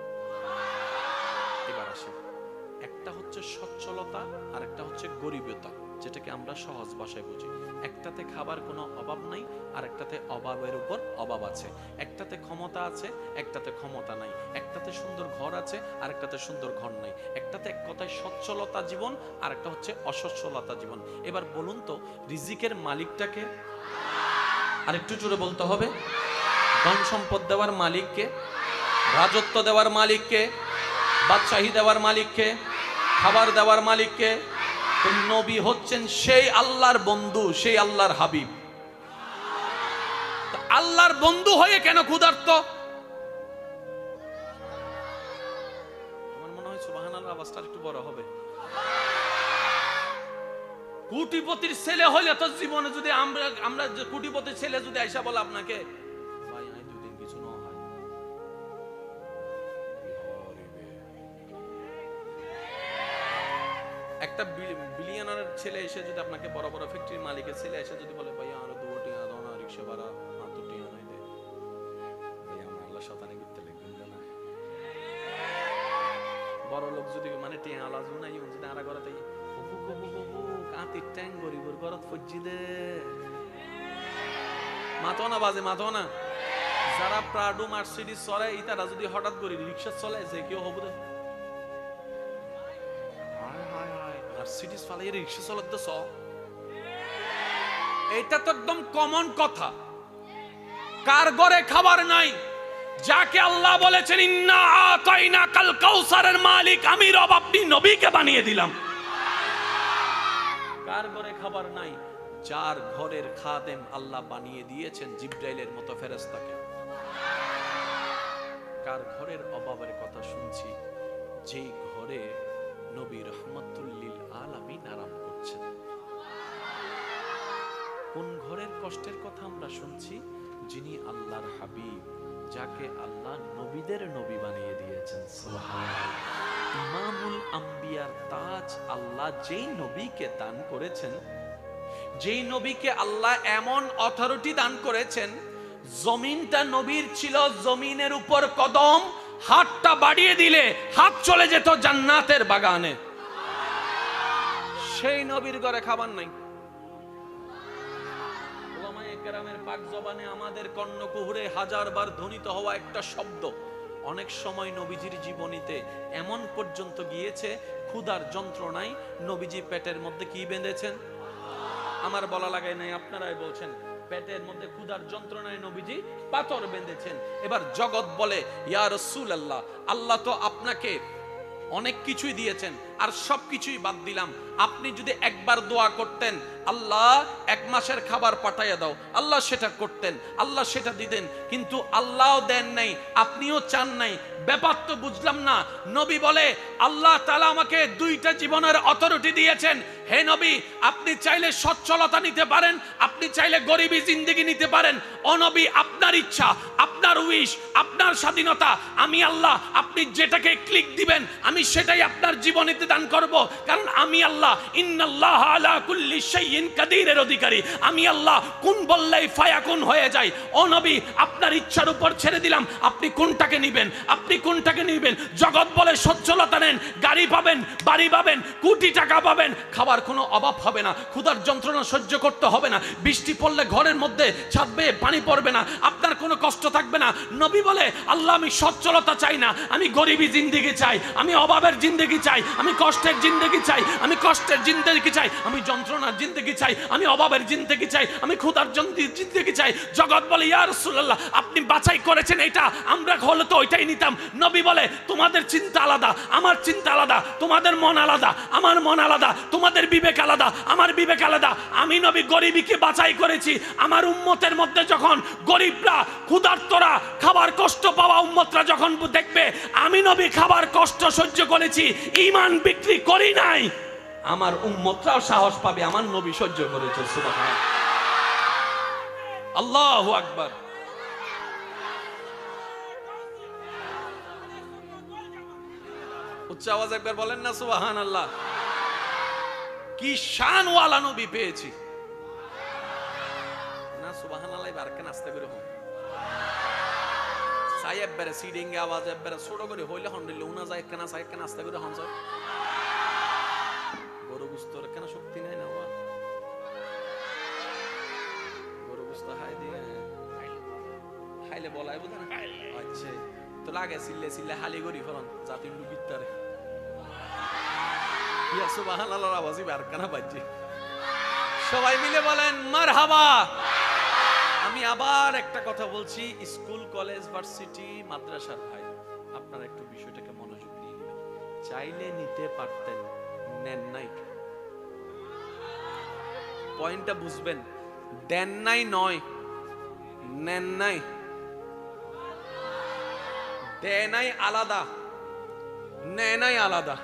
এবার আসে, একটা হচ্ছে সচ্ছলতা আর একটা হচ্ছে গরিবতা, যেটাকে আমরা সহজ ভাষায় বুঝি। একটাতে খাবার কোনো অভাব নাই, আর একটাতে অভাবের উপর অভাব আছে। একটাতে ক্ষমতা আছে, একটাতে ক্ষমতা নাই। একটাতে সুন্দর ঘর আছে, আর একটাতে সুন্দর ঘর নাই। একটাতে এক কথায় সচ্ছলতা জীবন, আর একটা হচ্ছে অসচ্ছলতা জীবন। এবার বলুন তো, রিজিকের মালিকটাকে আর একটু জোরে বলতে হবে। ধন সম্পদ দেওয়ার মালিককে, রাজত্ব দেওয়ার মালিককে, বাদশাহী দেওয়ার মালিককে, খাবার দেওয়ার মালিককে। নবী হচ্ছেন সেই আল্লাহর বন্ধু, সেই আল্লাহর হাবিব। আল্লাহর বন্ধু হয়ে কেন ক্ষুধার্ত? আমার মনে হয় সুবহানাল্লাহ আওয়াজটা একটু বড় হবে। কোটিপতির ছেলে হইলে তো জীবনে যদি আমরা আমরা কোটিপতির ছেলে যদি আইসা বলে আপনাকে, ভাই আই দুই দিন কিছু না হয়, একটা বিলিয়নারের ছেলে এসে যদি আপনাকে, বড় বড় ফ্যাক্টরির মালিকের ছেলে এসে যদি বলে, ভাই আরো দুটো টিয়া দাও না, রিক্সা ভাড়া মাত্র টিয়া নাই দে, ভাই আমরা আল্লাহ শয়তানি করতে লাগবেন না। বড় লোক যদি মানে টিয়া আলাজ নাই যদি আরা করে তাই বুবু বুবু বুবু কাঁতির ট্যাং গরিবর গরত ফজ্জি দে মাথো না বাজে মাথো না। যারা প্রাডো মার্সিডিজ চলে ইতারা যদি হঠাৎ করে রিক্সা চলে যে কেউ হবু দে মার্সিডিজ ফালাই রিক্সা চলত দে স, এটা তো একদম কমন কথা। কার ঘরে খাবার নাই, যাকে আল্লাহ বলেছেন ইন্না আতাইনা কাল কাউসারের মালিক আমি রব, আপনি নবীকে বানিয়ে দিলাম। কার ঘরে খাবার নাই, যার ঘরের খাদেম আল্লাহ বানিয়ে দিয়েছেন জিবরাইলের মতো ফেরেশতাকে। কার ঘরের অভাবের কথা শুনছি, যেই ঘরে নবী রাহমাতুল লিল আলামিন আরাম করছেন। কোন ঘরের কষ্টের কথা আমরা শুনছি, যিনি আল্লাহর হাবিব, যাকে আল্লাহ নবীদের নবী বানিয়ে দিয়েছেন। সুবহানাল্লাহ। ইমামুল আম্বিয়ার তাজ আল্লাহ যেই নবীকে দান করেছেন, যেই নবীকে আল্লাহ এমন অথরিটি দান করেছেন, জমিনটা নবীর ছিল, জমিনের উপর কদম, হাতটা বাড়িয়ে দিলে হাত চলে যেত জান্নাতের বাগানে। সেই নবীর ঘরে খাবার নাই। ওলামায়ে কেরামের পাক জবানে আমাদের কর্ণকুহরে হাজার বার ধ্বনিত হওয়া একটা শব্দ অনেক সময় নবীজির জীবনীতে এমন পর্যন্ত গিয়েছে, ক্ষুধার যন্ত্রণায় নবীজি পেটের মধ্যে কি বেঁধেছেন? আমার বলা লাগাই নাই, আপনারাই বলছেন। পেটের মধ্যে ক্ষুধার যন্ত্রণায় নবীজি পাথর বেঁধেছেন। এবার জগৎ বলে, ইয়া রাসূলুল্লাহ, আল্লাহ তো আপনাকে অনেক কিছুই দিয়েছেন, আর সবকিছুই বাদ দিলাম, আপনি যদি একবার দোয়া করতেন, আল্লাহ এক মাসের খাবার পাঠাইয়া দাও, আল্লাহ সেটা করতেন, আল্লাহ সেটা দিতেন, কিন্তু আল্লাহও দেন নাই, আপনিও চান নাই। ব্যাপার তো বুঝলাম না। নবী বলে, আল্লাহ তাআলা আমাকে দুইটা জীবনের অথরিটি দিয়েছেন। হে নবী, আপনি চাইলে সচ্ছলতা নিতে পারেন, আপনি চাইলে গরিবী জিন্দেগি নিতে পারেন। ও নবী, আপনার ইচ্ছা, আপনার উইশ, আপনার স্বাধীনতা। আমি আল্লাহ, আপনি যেটাকে ক্লিক দিবেন আমি সেটাই আপনার জীবনীতে দান করব, কারণ আমি আল্লাহ ইন্নাল্লাহ আলা কুল্লি শাইইন কাদিরের অধিকারী। আমি আল্লাহ কোন বললেই ফায়াকুন হয়ে যায়। ও নবী, আপনার ইচ্ছার উপর ছেড়ে দিলাম, আপনি কোনটাকে নেবেন, আপনি কোনটাকে নেবেন। জগৎ বলে সচ্ছলতা নেন, গাড়ি পাবেন, বাড়ি পাবেন, কোটি টাকা পাবেন, খাবার কোনো অভাব হবে না, ক্ষুধার যন্ত্রণা সহ্য করতে হবে না, বৃষ্টি পড়লে ঘরের মধ্যে ছাদ বেয়ে পানি পড়বে না, আপনার কোনো কষ্ট থাকবে না। নবী বলে, আল্লাহ আমি সচ্ছলতা চাই না, আমি গরিবী জিন্দেগি চাই, আমি অভাবের জিন্দেগি চাই, আমি কষ্টের জিন্দেগি চাই, আমি কষ্টের জিন্দেগি চাই, আমি যন্ত্রণার জিন্দেগি চাই, আমি অভাবের জিন্দেগি চাই, আমি ক্ষুধার জিন্দেগি চাই। জগৎ বলে, ইয়া রাসূলুল্লাহ, আপনি বাছাই করেছেন এটা, আমরা হলে তো ওইটাই নিতাম। নবী বলে, তোমাদের চিন্তা আলাদা, আমার চিন্তা আলাদা, তোমাদের মন আলাদা, আমার মন আলাদা, তোমাদের বিবেক আলাদা, আমার বিবেক আলাদা। আমি নবী গরিবীকে বাছাই করেছি। আমার উম্মতের মধ্যে যখন গরিবরা, ক্ষুধার্তরা, খাবার কষ্ট পাওয়া উম্মতরা যখন দেখবে আমি নবী খাবার কষ্ট সহ্য করেছি, ঈমান বিক্রি করি নাই, আমার উম্মতরাও সাহস পাবে আমার নবী সহ্য করেছে। সুবহানাল্লাহ, আল্লাহু আকবার। উচ্চ আওয়াজ একবার বলেন না সুবহানাল্লাহ। কি শানওয়ালা নবী পেয়েছি না, সুবহানাল্লাহ। বারকান আস্তে করে হোক, সাহেব বেরে সিডিং এ আওয়াজ বেরে ছোট করে হইলে হন্ডিল উনা যায় কেন, সাহেব কেন আস্তে করে হন যায়। গরু গুস্তর কেন শক্তি নাই না, ওয়া গরু গুস্ত হাই দিয়ে খাইলে বলাই বুঝে না। আচ্ছা, তো লাগে সিল্লে সিল্লে হালি গরি ফলন জাতি লুবিতারে ইয়া সুবহানাল্লাহর আওয়াজই বারকানা বাজে। সবাই মিলে বলেন মারহাবা। আমি আবার একটা কথা বলছি, স্কুল কলেজ ভার্সিটি মাদ্রাসার ভাই, আপনারা একটু বিষয়টাকে মনোযোগ দিয়ে নেবেন। চাইলে নিতে পারতেন, নেন নাই। পয়েন্টটা বুঝবেন, দেন নাই নয়, নেন নাই। দেয় নাই আলাদা, নেয় নাই আলাদা।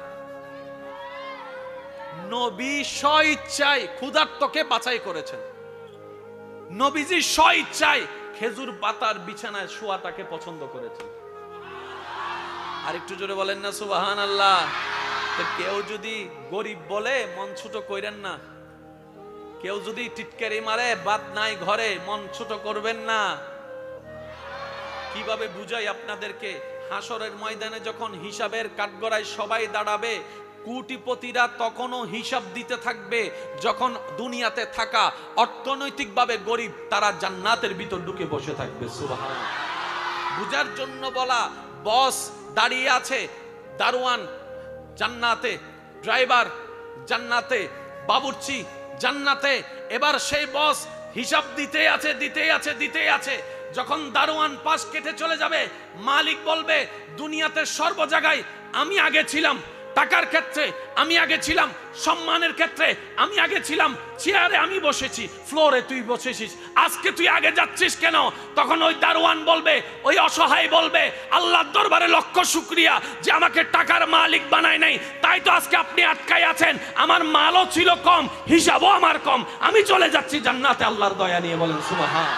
নবী স্বইচ্ছায় ক্ষুধার্তকে বাছাই করেছেন। নবীজি স্বইচ্ছায় খেজুর পাতার বিছানায় শোয়াটাকে পছন্দ করেছেন। আর একটু জোরে বলেন না সুবহানাল্লাহ। তো কেউ যদি গরিব বলে মন ছোট কইরেন না, কেউ যদি টিটকারি মারে বাদ নাই ঘরে, মন ছোট করবেন না। কিভাবে বুঝাই আপনাদেরকে, হাসরের ময়দানে যখন হিসাবের কাঠগড়ায় সবাই দাঁড়াবে, কোটিপতিরা তখনও হিসাব দিতে থাকবে, যখন দুনিয়াতে থাকা অর্থনৈতিকভাবে গরিব তারা জান্নাতের ভিতর ঢুকে বসে থাকবে। সুবহানাল্লাহ। বুঝার জন্য বলা, বস দাঁড়িয়ে আছে, দারোয়ান জান্নাতে, ড্রাইভার জান্নাতে, বাবুর্চি জান্নাতে। এবার সেই বস হিসাব দিতে আছে দিতে আছে দিতে আছে। যখন দারোয়ান পাশ কেটে চলে যাবে, মালিক বলবে, দুনিয়াতে সর্ব জায়গায় আমি আগে ছিলাম, টাকার ক্ষেত্রে আমি আগে ছিলাম, সম্মানের ক্ষেত্রে আমি আগে ছিলাম, চেয়ারে আমি বসেছি, ফ্লোরে তুই বসেছিস, আজকে তুই আগে যাচ্ছিস কেন? তখন ওই দারোয়ান বলবে, ওই অসহায় বলবে, আল্লাহর দরবারে লক্ষ শুকরিয়া যে আমাকে টাকার মালিক বানায় নাই, তাই তো আজকে আপনি আটকায় আছেন। আমার মালও ছিল কম, হিসাবও আমার কম, আমি চলে যাচ্ছি জান্নাতে আল্লাহর দয়া নিয়ে। বলেন সুবহান।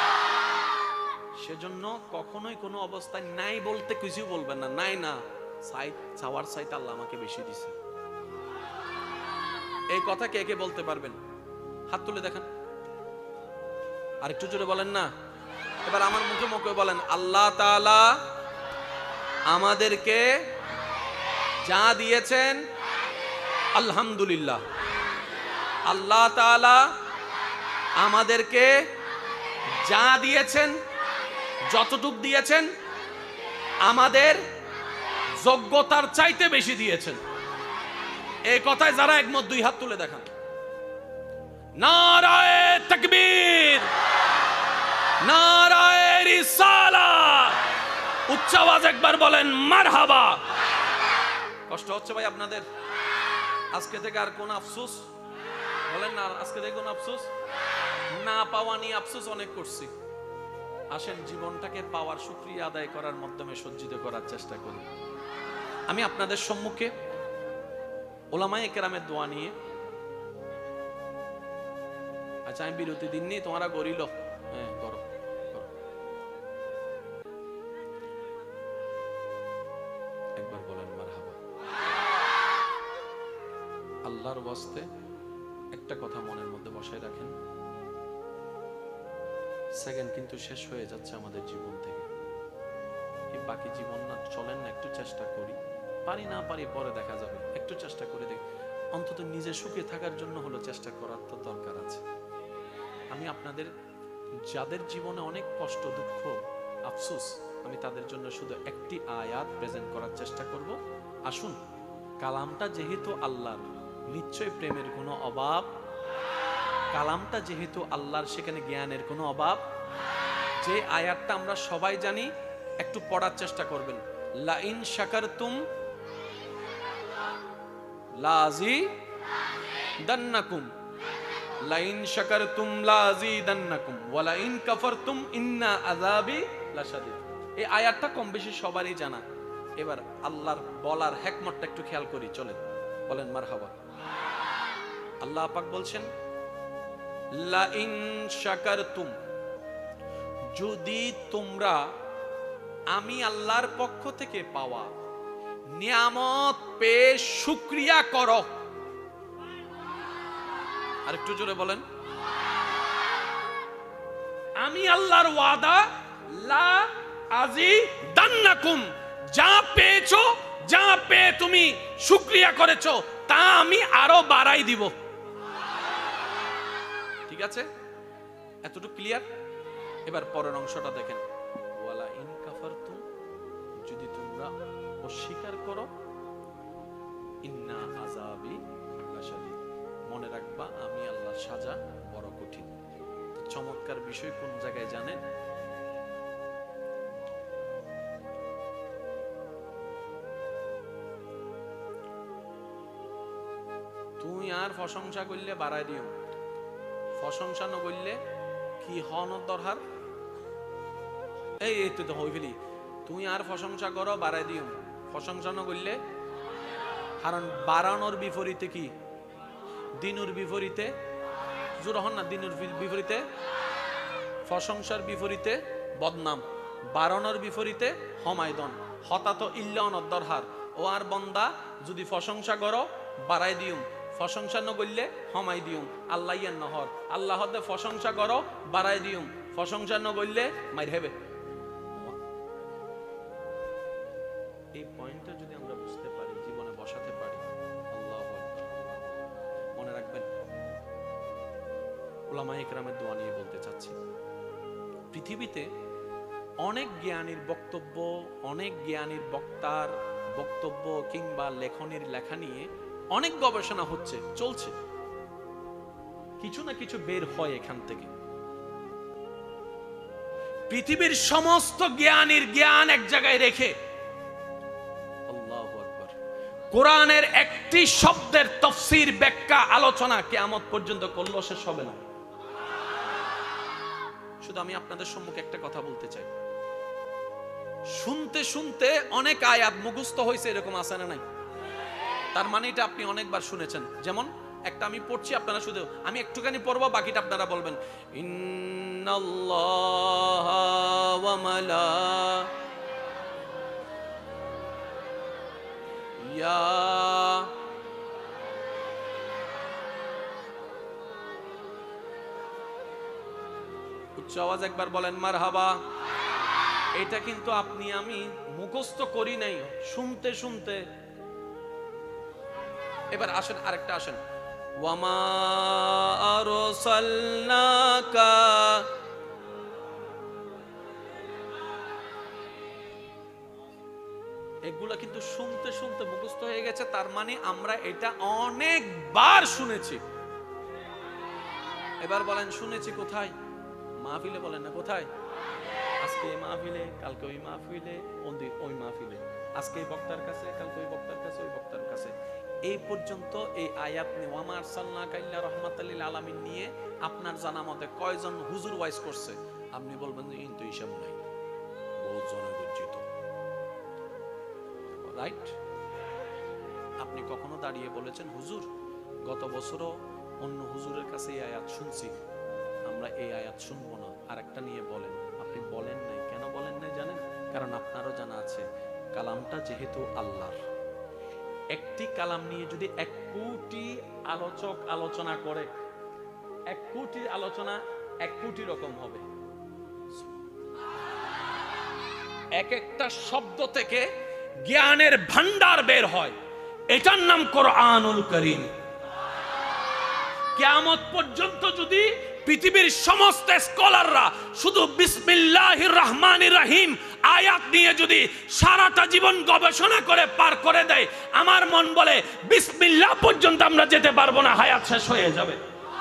সেজন্য কখনোই কোনো অবস্থায় নাই বলতে কিছু বলবেন না। নাই না, সাইড চাওয়ার সাইড আল্লাহ আমাকে বেশি দিছে, এই কথা কে কে বলতে পারবেন? হাত তুলে দেখেন। আর একটু জোরে বলেন না। এবার আমার মুখে মুখে বলেন, আল্লাহ তাআলা আমাদেরকে যা দিয়েছেন আলহামদুলিল্লাহ। আল্লাহ তাআলা আমাদেরকে যা দিয়েছেন, যতটুক দিয়েছেন, আমাদের যোগ্যতার চাইতে বেশি দিয়েছেন। এই কথায় যারা একমত দুই হাত তুলে দেখান। নারায়ে তাকবীর, নারায়ে রিসালাত। উচ্চ আওয়াজ একবার বলেন মারহাবা। কষ্ট হচ্ছে ভাই আপনাদের? আজকে থেকে আর কোন আফসোস বলেন না, আজকে থেকে কোন আফসোস না পাওয়া নিয়ে আফসোস অনেক করছি। আসেন জীবনটাকে পাওয়ার শুকরিয়া আদায় করার মাধ্যমে সজ্জিত করার চেষ্টা করি। আমি আপনাদের সম্মুখে ওলামায়ে কেরামের দোয়া নিয়ে, আচ্ছা আমি বিরতি দিননি, তোমরা গরিল, হ্যাঁ করো করো। একবার বলেন মারহাবা। আল্লাহর ওয়াস্তে একটা কথা মনের মধ্যে বসায় রাখেন, সেকেন্ড কিন্তু শেষ হয়ে যাচ্ছে আমাদের জীবন থেকে। এই বাকি জীবন না, চলেন না একটু চেষ্টা করি, পারি না পারি পরে দেখা যাবে, একটু চেষ্টা করে দেখি। অন্তত নিজে সুখে থাকার জন্য হলো চেষ্টা করার তো দরকার আছে। আমি আপনাদের যাদের জীবনে অনেক কষ্ট, দুঃখ, আফসোস, আমি তাদের জন্য শুধু একটি আয়াত প্রেজেন্ট করার চেষ্টা করব। আসুন, কালামটা যেহেতু আল্লাহর, নিশ্চয় প্রেমের কোনো অভাব, কালামটা যেহেতু আল্লাহর, সেখানে জ্ঞানের কোনো অভাব। যে আয়াতটা আমরা সবাই জানি, একটু পড়ার চেষ্টা করবেন। লা ইন শাকারতুম লাযিদান্নাকুম, লা ইন শাকারতুম লাযিদান্নাকুম ওয়া লা ইন কাফারতুম ইন্না আযাবি লাশাদীদ। এই আয়াতটা কম বেশি সবারই জানা। এবার আল্লাহর বলার হিকমতটা একটু খেয়াল করি, চলেন বলেন মারহাবা। আল্লাহ পাক বলছেন লা ইন শাকারতুম, যদি তোমরা আমি আল্লাহর পক্ষ থেকে পাওয়া নিয়ামত পেয়ে শুকরিয়া করো। আর একটু জোরে বলেন। আমি আল্লাহর ওয়াদা, লা আযিদান্নাকুম, যা পেয়েছো, যা পেয়ে তুমি শুকরিয়া করেছো, তা আমি আরো বাড়াই দিব। ঠিক আছে, এতটুকু ক্লিয়ার? এবার পরের অংশটা দেখেন। ওয়ালা ইন কাফারতুম, যদি তোমরা অস্বীকার করো, ইন্না আযাবি লাশাদীদ, মনে রাখবা আমি আল্লাহর সাজা বড় কঠিন। চমৎকার বিষয় কোন জায়গায় জানেন? তুই আর প্রশংসা করলে বাড়াই দিও, প্রশংসা ন করলে কি হন দরকার? এই এই তো হই ফেলি, তুই আর প্রশংসা করো বাড়াই দিও, প্রশংসা ন করলে। কারণ বাড়ানোর বিপরীতে কি? দিনুর বিপরীতে জোর হন না, দিনুর বিপরীতে প্রশংসার বিপরীতে বদনাম, বাড়ানোর বিপরীতে হমায়দন, হতাত ইল্লান দরহার। ও আর বন্দা যদি প্রশংসা করো বাড়াই দিও, প্রশংসা ন করলে হমাই দিও। আল্লাহ ইয়ান নহর, আল্লাহ হতে প্রশংসা করো বাড়াই দিও, প্রশংসা ন করলে মাইর হেবে। এই পয়েন্টটা যদি আমরা বুঝতে পারি, জীবনে বসাতে পারি, আল্লাহু আকবার। মনে রাখবেন, উলামায়ে কেরামের দোয়া নিয়ে বলতে চাচ্ছি। পৃথিবীতে অনেক জ্ঞানীর বক্তব্য, অনেক জ্ঞানীর বক্তার বক্তব্য কিংবা লেখনের লেখা নিয়ে অনেক গবেষণা হচ্ছে, চলছে। কিছু না কিছু বের হয় এখান থেকে। পৃথিবীর সমস্ত জ্ঞানীর জ্ঞান এক জায়গায় রেখে আল্লাহু আকবার, কোরআনের একটি শব্দের তাফসীর, ব্যাখ্যা, আলোচনা কিয়ামত পর্যন্ত করলে শেষ হবে না। শুধু আমি আপনাদের সম্মুখে একটা কথা বলতে চাই, শুনতে শুনতে অনেক আয়াত মুখস্থ হয়েছে, এরকম আছে না নাই? তার মানে এটা আপনি অনেকবার শুনেছেন। যেমন একটা আমি পড়ছি, আপনারা শুধু, আমি একটুখানি পড়বো, বাকিটা আপনারা বলবেন। ইন্নাল্লাহা ওয়া মালাইয়া উচ্চ আওয়াজ একবার বলেন মারহাবা। এটা কিন্তু আপনি আমি মুখস্থ করি নাই, শুনতে শুনতে। এবার আসেন আরেকটা, আসেন ওয়ামা আরসালনাকা, এগুলা কিন্তু শুনতে শুনতে মুখস্থ হয়ে গেছে, তার মানে আমরা এটা অনেকবার শুনেছি। এবার বলেন শুনেছি কোথায়? মাহফিলে। বলেন না কোথায়? আজকে এই মাহফিলে, কালকে ওই মাহফিলে, ওই মাহফিলে, আজকে এই বক্তার কাছে, কালকে ওই বক্তার কাছে, ওই বক্তার কাছে। এই পর্যন্ত এই আয়াত নিয়ে ওয়ামা আরসালনাকা ইল্লা রাহমাতাল লিল আলামিন নিয়ে আপনার জানা মতে কয়জন হুজুর ওয়াইজ করছে? আপনি বলবেন যে ইন তো হিসাব নাই, বহুত জনগর্জিত, রাইট? আপনি কখনো দাঁড়িয়ে বলেছেন হুজুর গত বছরও অন্য হুজুরের কাছে এই আয়াত শুনছি, আমরা এই আয়াত শুনবো না, আর একটা নিয়ে বলেন? আপনি বলেন নাই। কেন বলেন নাই জানেন? কারণ আপনারও জানা আছে কালামটা যেহেতু আল্লাহর, একটি কালাম নিয়ে যদি এক কোটি আলোচক আলোচনা করে, এক কোটি আলোচনা এক কোটি রকম হবে। এক একটা শব্দ থেকে জ্ঞানের ভান্ডার বের হয়, এটার নাম কোরআনুল কারীম। কিয়ামত পর্যন্ত যদি পৃথিবীর সমস্ত স্কলাররা শুধু বিসমিল্লাহির রহমানির রহিম আয়াত নিয়ে যদি সারাটা জীবন গবেষণা করে পার করে দেয়, আমার মন বলে বিসমিল্লাহ পর্যন্ত আমরা যেতে পারবো না, হায়াত শেষ হয়ে যাবে।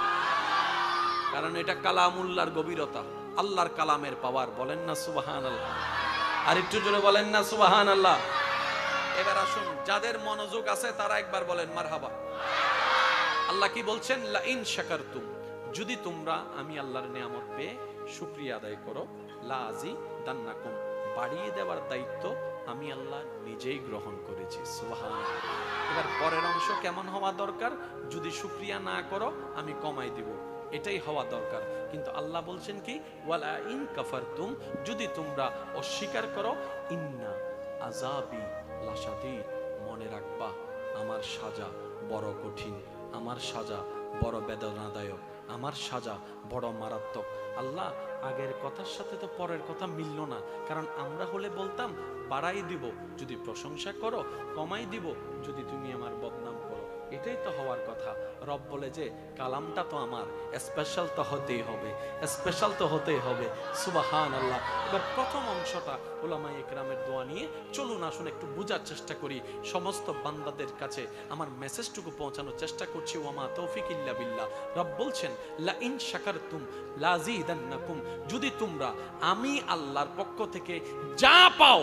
কারণ এটা কালামুল্লাহর গভীরতা, আল্লাহর কালামের পাওয়ার। বলেন না সুবহানাল্লাহ? আর একটু জোরে বলেন না সুবহানাল্লাহ? এবার আসুন, যাদের মনোযোগ আছে তারা একবার বলেন মারহাবা। আল্লাহ কি বলছেন? লা ইন শাকারতুম, যদি তোমরা আমি আল্লাহর নিয়ামত পেয়ে শুকরিয়া আদায় করো, লা আযীদান্নাকুম, বাড়িয়ে দেওয়ার দায়িত্ব আমি আল্লাহ নিজেই গ্রহণ করেছি। সুবহানাল্লাহ। এবার পরের অংশ কেমন হওয়া দরকার? যদি শুকরিয়া না করো আমি কমাই দিব, এটাই হওয়া দরকার। কিন্তু আল্লাহ বলছেন কি? ওয়ালা ইন কাফারতুম, যদি তোমরা অস্বীকার করো, ইন্না আযাবি লাশাদীদ, মনে রাখবা আমার সাজা বড় কঠিন, আমার সাজা বড় বেদনাদায়ক, আমার সাজা বড় মারাত্মক। আল্লাহ আগের কথার সাথে তো পরের কথা মিলল না, কারণ আমরা হলে বলতাম বাড়াই দিব যদি প্রশংসা করো, কমাই দিব যদি তুমি আমার বদনাম করো। এটাই তো হওয়ার কথা। রব বলে যে কালামটা তো আমার, স্পেশাল তো হতেই হবে, স্পেশাল তো হতেই হবে। সুবহানাল্লাহ। এবার প্রথম অংশটা উলামায়ে ইকরামের দোয়া নিয়ে চলুন আসুন একটু বোঝার চেষ্টা করি, সমস্ত বান্দাদের কাছে আমার মেসেজটুকু পৌঁছানোর চেষ্টা করছি। ওয়ামা তৌফিক ইল্লা বিল্লাহ। রব বলছেন লা ইন শাকারতুম লাযীদান্নাকুম, যদি তোমরা আমি আল্লাহর পক্ষ থেকে যা পাও,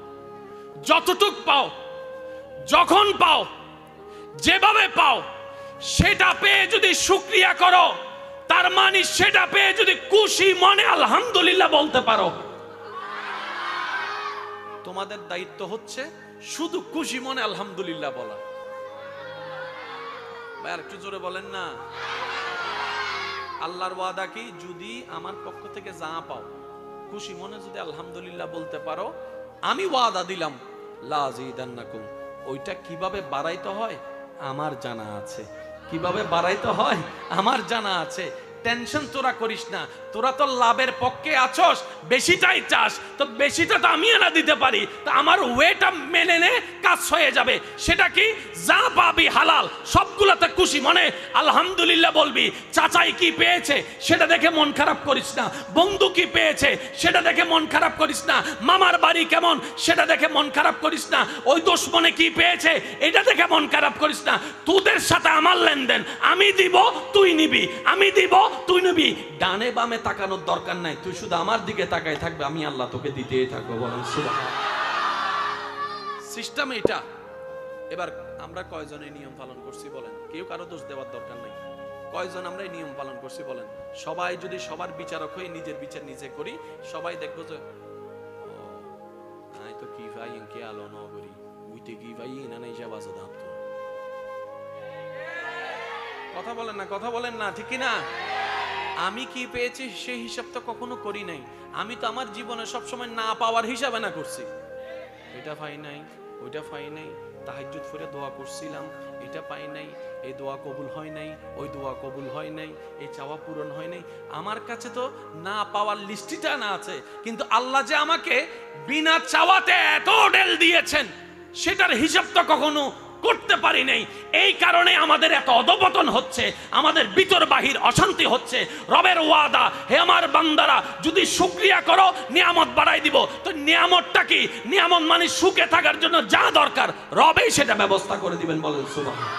যতটুক পাও, যখন পাও, যেভাবে পাও, সেটা পেয়ে যদি শুকরিয়া করো, তার মানে সেটা পেয়ে যদি খুশি মনে আলহামদুলিল্লাহ বলতে পারো, তোমাদের দায়িত্ব হচ্ছে শুধু খুশি মনে আলহামদুলিল্লাহ বলা। ভাই আর একটু জোরে বলেন না। আল্লাহর ওয়াদা কি? যদি আমার পক্ষ থেকে যা পাও খুশি মনে যদি আলহামদুলিল্লাহ বলতে পারো, আমি ওয়াদা দিলাম লা আযীদান্নাকুম। ওইটা কিভাবে বাড়াইতে হয় আমার জানা আছে, কিভাবে বাড়াইতে হয় আমার জানা আছে। টেনশন তোরা করিস না, তোরা তো লাভের পক্ষে আছস, বেশিটাই চাস, তো বেশিটা তো আমি এনে দিতে পারি, তো আমার ওয়েটা মেনে নে, কাজ হয়ে যাবে। সেটা কি? যা পাবি হালাল, সবগুলোতে খুশি মনে আলহামদুলিল্লাহ বলবি। চাচাই কি পেয়েছে সেটা দেখে মন খারাপ করিস না, বন্ধু কি পেয়েছে সেটা দেখে মন খারাপ করিস না, মামার বাড়ি কেমন সেটা দেখে মন খারাপ করিস না, ওই দুশমনে কি পেয়েছে এটা দেখে মন খারাপ করিস না। তোদের সাথে আমার লেনদেন, আমি দিব তুই নিবি, আমি দিব তুই নিবি। ডানে বামে তাকানোর দরকার নাই, তুই শুধু আমার দিকে তাকাই থাকবে, আমি আল্লাহ তোকে দিতেই থাকবো। বলেন সুবহানাল্লাহ। সিস্টেম এটা। এবার আমরা কয়জন এই নিয়ম পালন করছি বলেন? কেউ কারো দোষ দেওয়ার দরকার নাই। কয়জন আমরা এই নিয়ম পালন করছি বলেন? সবাই যদি সবার বিচারক হয়ে নিজের বিচার নিজে করি, সবাই দেখবো যে আই তো কি ভাই কে আলো ন করি উইতে কি ভাই না নাই যাবাজে দাঁত। কথা বলেন না, কথা বলেন না, ঠিক কি না? আমি কি পেয়েছি সেই হিসাব তো কখনো করি নাই। আমি তো আমার জীবনে সবসময় না পাওয়ার হিসাবে না করছি। এটা পাই নাই, ওইটা পাই নাই, তাহাজ্জুদ পড়ে দোয়া করছিলাম, এটা পাই নাই, এই দোয়া কবুল হয় নাই, ওই দোয়া কবুল হয় নাই, এই চাওয়া পূরণ হয় নাই। আমার কাছে তো না পাওয়ার লিস্টিটা না আছে, কিন্তু আল্লাহ যে আমাকে বিনা চাওয়াতে এত হোটেল দিয়েছেন সেটার হিসাব তো কখনো করতে পারি নাই। এই কারণে আমাদের এত অধপতন হচ্ছে, আমাদের ভিতর বাহির অশান্তি হচ্ছে। রবের ওয়াদা, হে আমার বান্দারা যদি শুকরিয়া করো নিয়ামত বাড়াই দিব। তো নিয়ামতটা কি? নিয়ামত মানে সুখে থাকার জন্য যা দরকার রবেই সেটা ব্যবস্থা করে দিবেন। বলেন সুবহানাল্লাহ।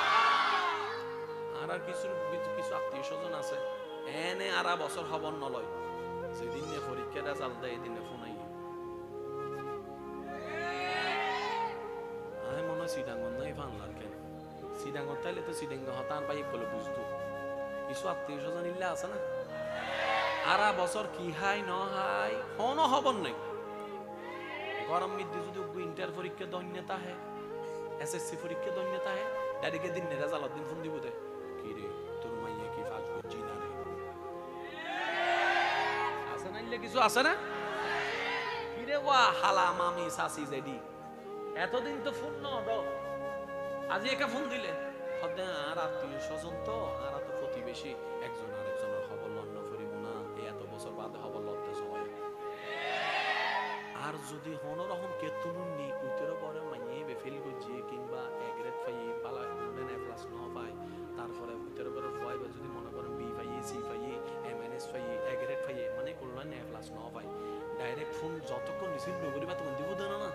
আর আর কিছু কিছু আত্মীয় স্বজন আছে এনে আরা বছর হবন নলয়, যেদিন পরীক্ষা রেজাল্ট দেয় এদিন ফোন আই মনে হয় সিডাঙ্গন নাই ফানলার কেন সিডাঙ্গন তাইলে তো সিডাঙ্গ হতান পাই বলে বুঝতো। কিছু আত্মীয় স্বজন ইল্লা আছে না আরা বছর কি হাই ন হাই কোনো হবন নাই। গরম মধ্যে যদি ইন্টার পরীক্ষা দৈন্যতা হে, এসএসসি পরীক্ষা দৈন্যতা হে, ডাইরেক্ট দিন রেজাল্ট দিন ফোন দিব দে কি রে তোর মাইয়া কি ফাজ করছি না রে, আছে না ইল্লা কিছু আছে না কি রে ওয়া হালা মামি সাসি জেডি এতদিন তো ফোন ন দাও, আজ একা ফোন দিলে হদে আর আত্মীয় স্বজন তো আর তো প্রতিবেশী একজন আরেকজনের খবর লন্ন করিব না, এই এত বছর বাদে খবর লড়তে সবাই। আর যদি হন রকম কেতুন নি উইতের পরে মাইয়ে বেফিল গজি কিংবা এক গ্রেড পাই বালা গুণেন এ প্লাস ন পাই, তারপরে উইতের পরে ফাই যদি মনে করেন বি পাই সি পাই এম এন এস পাই এক গ্রেড পাই মানে করলেন এ প্লাস ন পাই, ডাইরেক্ট ফোন যতক্ষণ রিসিভ নকরিবা তখন দিব দেন না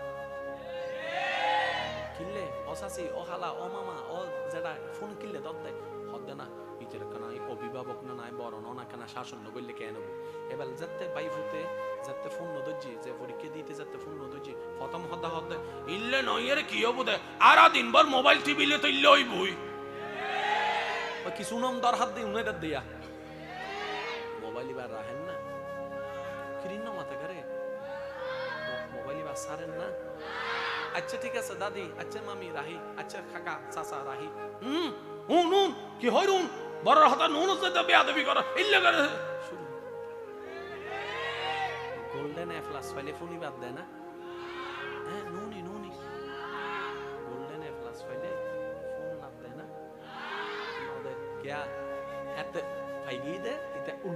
কিনলে ও সাসি ও হালা ও মামা ও যেটা ফোন কিনলে দর দেয় হদ্দে না ইতের কানাই অভিভাবক না নাই বড় না কেনা শাসন নগরলে কে নেবো। এবার যাতে বাই ফুতে যাতে ফোন নদর্জি যে পরীক্ষা দিতে যাতে ফোন নদর্জি প্রথম হদ্দা হদ্দে ইল্লে নইয়ের কি হবো দে আর দিনভর মোবাইল টিভিলে তো ইল্লে হইবই কিছু নাম দর হাত দিই উনাদের দিয়া মোবাইল এবার রাখেন না কিরিন না মাথা করে মোবাইল এবার সারেন না। আচ্ছা ঠিক আছে দাদি, আচ্ছা মামি রাহি, আচ্ছা কাকা চাচা রাহি, হুম হুন হুন কি হয় রুন বড় হাতা নুন হচ্ছে তো বেয়াদবি করো ইল্লে করে শুরু। গোল্ডেন এ প্লাস ফাইলে ফোনই বাদ দেয় না, হ্যাঁ নুনি নুনি গোল্ডেন এ প্লাস ফাইলে ফোন বাদ দেয় না, আমাদের কে এত ফাইগি দে এটা